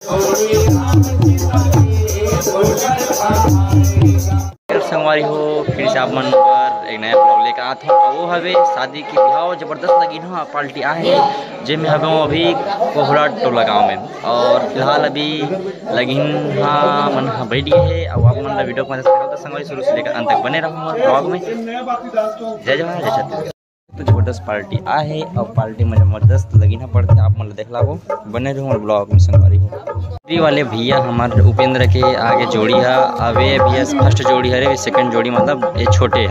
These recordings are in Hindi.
संगवारी हो फिर से आप मन पर एक नया ब्लॉग लेकर आता हूँ। वो हवे शादी की बिहाव जबरदस्त लगी ना पार्टी आहे जिनमें हवे अभी कोहरा टोला गाँव में और फिलहाल अभी लगिन हाँ मन बैठ गए है और आप मन वीडियो को संगवारी शुरू से लेकर अंत तक बने रहूँगा ब्लॉग में। जय जवाहर जय छत्तीसगढ़। तो जबरदस्त पार्टी आहे और पार्टी में जबरदस्त लगी ना पड़ते आप मतलब देख लागो बने रहो ब्लॉग में संगवारी हो। वाले भैया हमारे उपेंद्र के आगे जोड़ी है अवे भैया फर्स्ट जोड़ी हरे सेकंड जोड़ी मतलब ये छोटे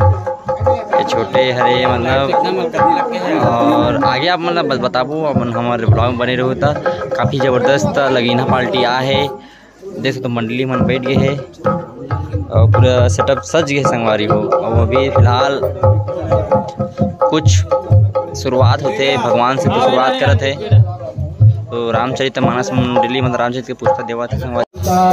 हरे मतलब और आगे आप मतलब बस बताबो अपन हमारे ब्लॉग में बने रहो था। काफ़ी ज़बरदस्त लगी ना पार्टी आहे देख सकते तो मंडली मन बैठ गए है और पूरा सेटअप सज गए संगवारी हो। और अभी फिलहाल कुछ शुरुआत होते भगवान से कुछ शुरुआत करते है तो रामचरितमानस मंडली मतलब रामचरित के पुस्तक देवा थे संगवारी।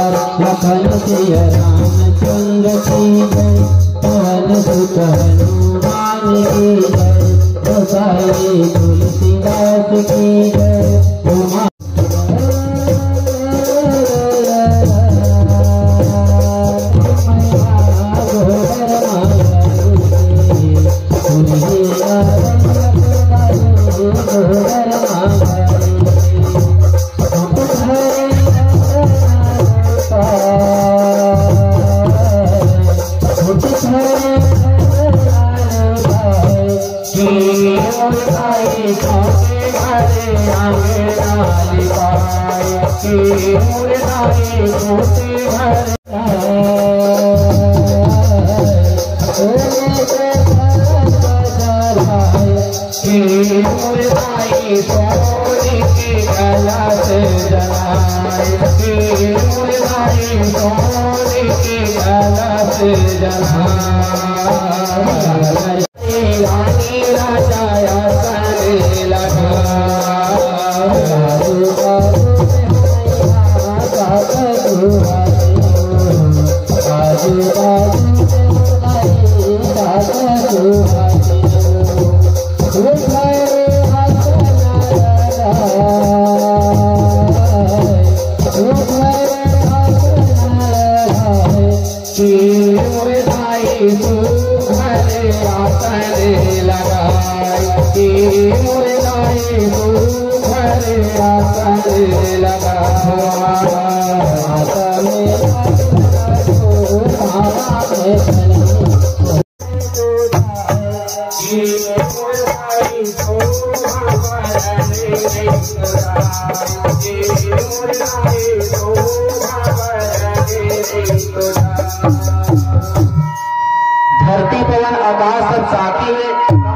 धरती पवन आकाश सब साथी है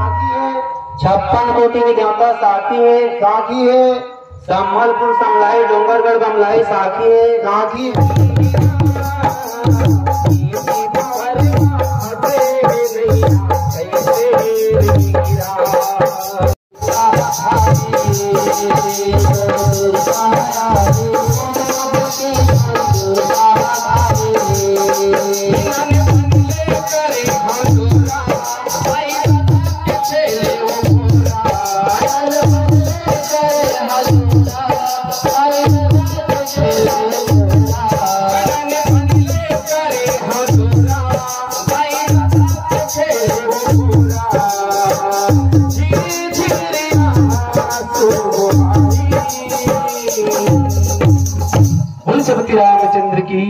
56 कोटि विज्ञाता साथी है संबलपुर समलाई डोंगरगढ़ बमलाई साथी है साथी रामचंद्र की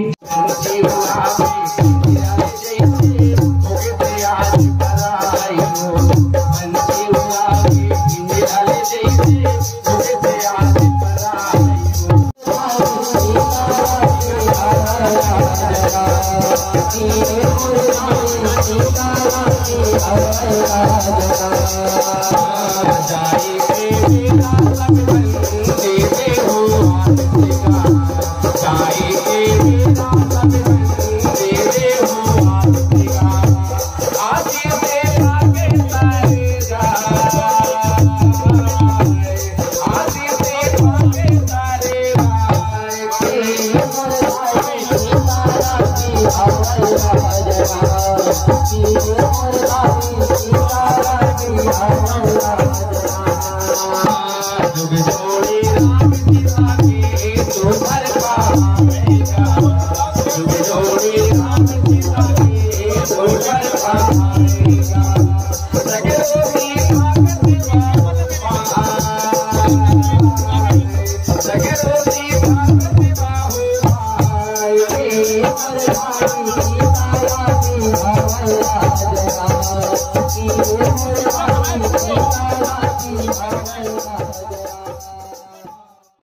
सगे